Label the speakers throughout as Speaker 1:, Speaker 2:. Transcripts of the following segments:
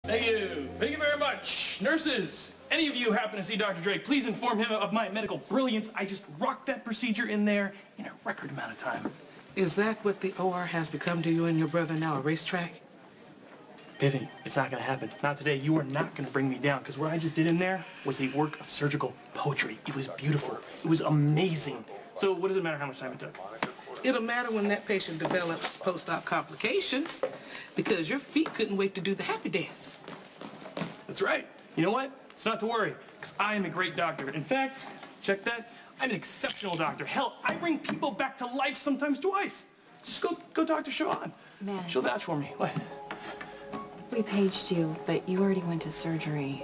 Speaker 1: Thank you. Thank you very much. Nurses, any of you happen to see Dr. Drake, please inform him of my medical brilliance. I just rocked that procedure in there in a record amount of time.
Speaker 2: Is that what the OR has become to you and your brother now, a racetrack?
Speaker 1: Vivian, it's not gonna happen. Not today. You are not gonna bring me down, because what I just did in there was a work of surgical poetry. It was beautiful. It was amazing. So what does it matter how much time it took?
Speaker 2: It'll matter when that patient develops post-op complications, because your feet couldn't wait to do the happy dance.
Speaker 1: That's right. You know what? It's not to worry, because I am a great doctor. In fact, check that. I'm an exceptional doctor. Hell, I bring people back to life sometimes twice. Just go talk to Siobhan.
Speaker 3: Man.
Speaker 1: She'll vouch for me. What?
Speaker 3: We paged you, but you already went to surgery.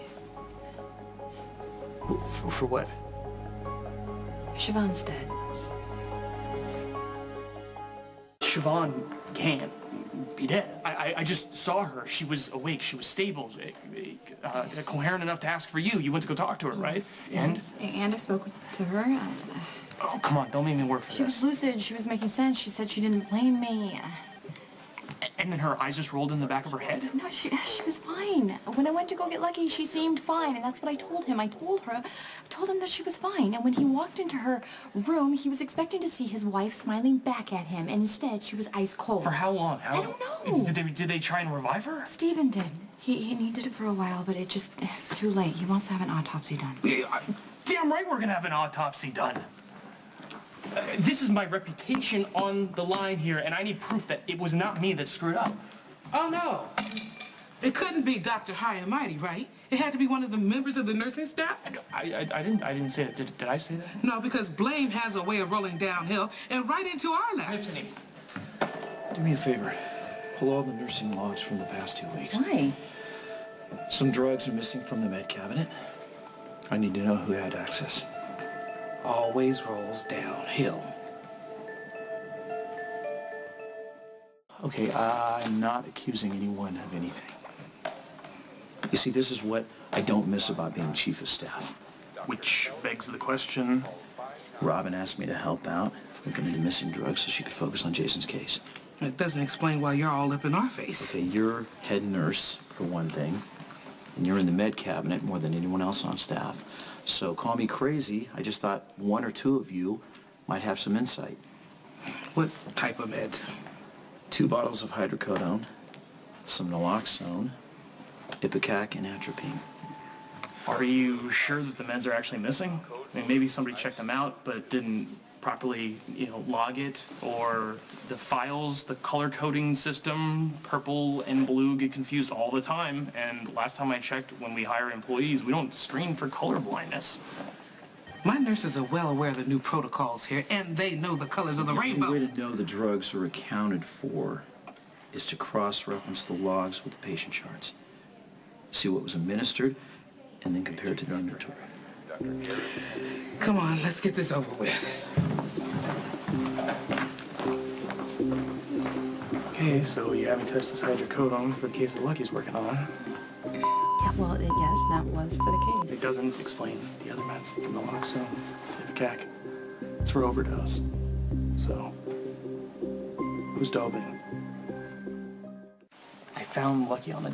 Speaker 1: For what?
Speaker 3: Siobhan's dead.
Speaker 1: Siobhan can't be dead. I just saw her. She was awake. She was stable. Coherent enough to ask for you. You went to go talk to her, right?
Speaker 3: Yes, and I spoke to her.
Speaker 1: Oh, come on. Don't make me work for
Speaker 3: She
Speaker 1: this.
Speaker 3: was lucid. She was making sense. She said she didn't blame me.
Speaker 1: And then her eyes just rolled in the back of her head?
Speaker 3: No, she was fine. When I went to go get Lucky, she seemed fine, and that's what I told him. I told him that she was fine. And when he walked into her room, he was expecting to see his wife smiling back at him, and instead, she was ice cold.
Speaker 1: For how long?
Speaker 3: I don't know.
Speaker 1: Did they try and revive her?
Speaker 3: Steven did. He needed it for a while, but it was too late. He wants to have an autopsy done.
Speaker 1: Damn right we're gonna have an autopsy done. This is my reputation on the line here, and I need proof that it was not me that screwed up.
Speaker 2: Oh, no. It couldn't be Dr. High and Mighty, right? It had to be one of the members of the nursing staff?
Speaker 1: I didn't say that. Did I say that?
Speaker 2: No, because blame has a way of rolling downhill and right into our laps.
Speaker 1: Tiffany.
Speaker 4: Do me a favor. Pull all the nursing logs from the past 2 weeks.
Speaker 3: Why?
Speaker 4: Some drugs are missing from the med cabinet. I need to know who had access.
Speaker 2: Always rolls downhill.
Speaker 4: Okay, I'm not accusing anyone of anything. You see, this is what I don't miss about being chief of staff.
Speaker 1: Which begs the question.
Speaker 4: Robin asked me to help out, looking into missing drugs so she could focus on Jason's case.
Speaker 2: It doesn't explain why you're all up in our face.
Speaker 4: Okay, you're head nurse, for one thing, and you're in the med cabinet more than anyone else on staff. So call me crazy, I just thought one or two of you might have some insight.
Speaker 2: What type of meds?
Speaker 4: 2 bottles of hydrocodone, some naloxone, Ipecac, and atropine.
Speaker 1: Are you sure that the meds are actually missing? I mean, maybe somebody checked them out but didn't properly, log it, or the files, the color coding system, purple and blue get confused all the time, and last time I checked, when we hire employees, we don't screen for color blindness.
Speaker 2: My nurses are well aware of the new protocols here, and they know the colors of the rainbow.
Speaker 4: The way to know the drugs are accounted for is to cross-reference the logs with the patient charts. See what was administered, and then compare it to the inventory.
Speaker 2: Come on, let's get this over with.
Speaker 1: Okay, so you haven't tested hydrocodone for the case that Lucky's working on.
Speaker 3: Yeah, well, yes, that was for the case.
Speaker 1: It doesn't explain the other meds, the naloxone, the Ipecac. It's for overdose. So, who's doping? I found Lucky on the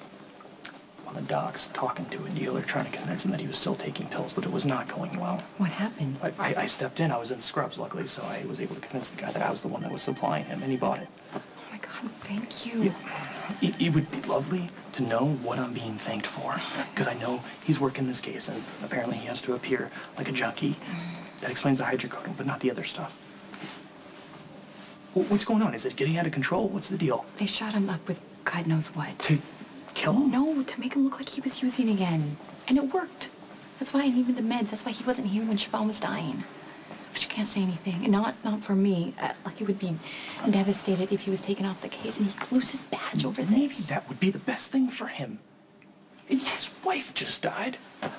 Speaker 1: docks talking to a dealer, trying to convince him that he was still taking pills, but it was not going well.
Speaker 3: What happened?
Speaker 1: I stepped in. I was in scrubs, luckily, so I was able to convince the guy that I was the one that was supplying him, and he bought it.
Speaker 3: Oh my God, thank you.
Speaker 1: It would be lovely to know what I'm being thanked for, because I know he's working this case, and apparently he has to appear like a junkie. That explains the hydrocodone, but not the other stuff. What's going on? Is it getting out of control? What's the deal?
Speaker 3: They shot him up with God knows what.
Speaker 1: To kill him?
Speaker 3: No, to make him look like he was using again. And it worked. That's why I needed the meds. That's why he wasn't here when Siobhan was dying. But you can't say anything. And not for me. Lucky would be devastated if he was taken off the case and he could lose his badge over this.
Speaker 1: Maybe that would be the best thing for him. His wife just died.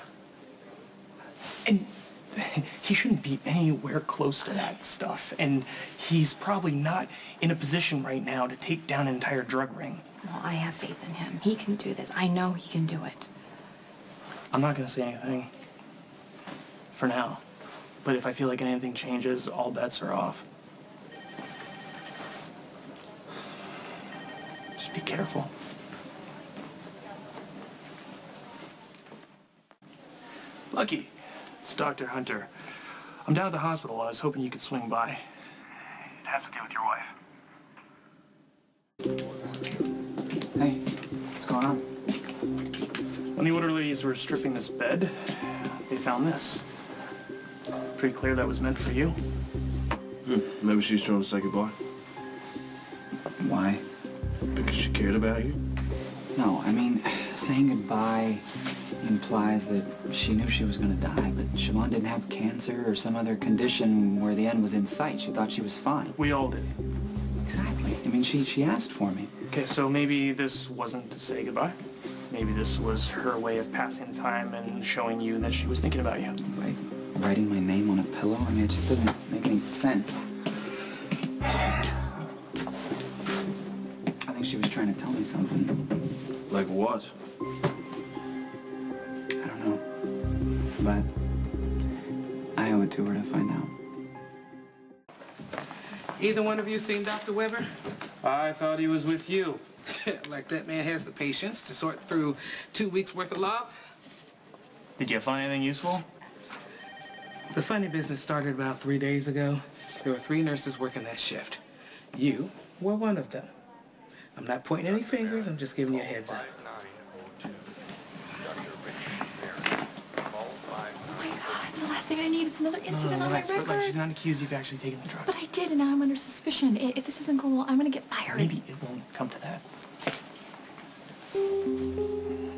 Speaker 1: And he shouldn't be anywhere close to that stuff. And he's probably not in a position right now to take down an entire drug ring.
Speaker 3: Well, I have faith in him. He can do this. I know he can do it.
Speaker 1: I'm not going to say anything for now. But if I feel like anything changes, all bets are off. Just be careful. Lucky. It's Dr. Hunter. I'm down at the hospital. I was hoping you could swing by. It has to do with your wife.
Speaker 5: Hey, what's going on?
Speaker 1: When the orderlies were stripping this bed, they found this. Pretty clear that was meant for you.
Speaker 6: Maybe she's trying to say goodbye.
Speaker 5: Why?
Speaker 6: Because she cared about you?
Speaker 5: No, I mean, saying goodbye implies that she knew she was gonna die, but Siobhan didn't have cancer or some other condition where the end was in sight. She thought she was fine.
Speaker 1: We all did.
Speaker 5: Exactly. I mean, she asked for me.
Speaker 1: Okay, so maybe this wasn't to say goodbye. Maybe this was her way of passing the time and showing you that she was thinking about you.
Speaker 5: Right? Writing my name on a pillow? I mean, it just doesn't make any sense. I think she was trying to tell me something.
Speaker 6: Like what?
Speaker 5: I don't know. But I owe it to her to find out.
Speaker 2: Either one of you seen Dr. Weber?
Speaker 1: I thought he was with you.
Speaker 2: Like that man has the patience to sort through 2 weeks worth of logs?
Speaker 1: Did you find anything useful?
Speaker 2: The funny business started about 3 days ago. There were 3 nurses working that shift. You were one of them. I'm not pointing any fingers, I'm just giving you a heads up.
Speaker 3: Oh my God, the last thing I need is another incident on my
Speaker 1: Relax, relax. She's
Speaker 3: record.
Speaker 1: not accused you of actually taking the drugs.
Speaker 3: But I did, and now I'm under suspicion. If this doesn't go well, I'm gonna get fired.
Speaker 1: Maybe it won't come to that.